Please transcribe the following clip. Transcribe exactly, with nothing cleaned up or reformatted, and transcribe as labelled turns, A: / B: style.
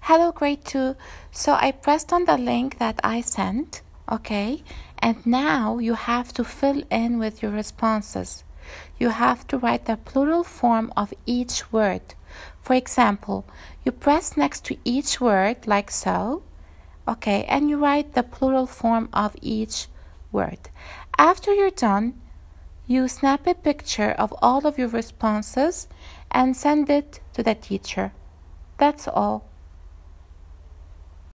A: Hello, grade two. So I pressed on the link that I sent, okay? And now you have to fill in with your responses. You have to write the plural form of each word. For example, you press next to each word like so, okay? And you write the plural form of each word. After you're done, you snap a picture of all of your responses and send it to the teacher. That's all.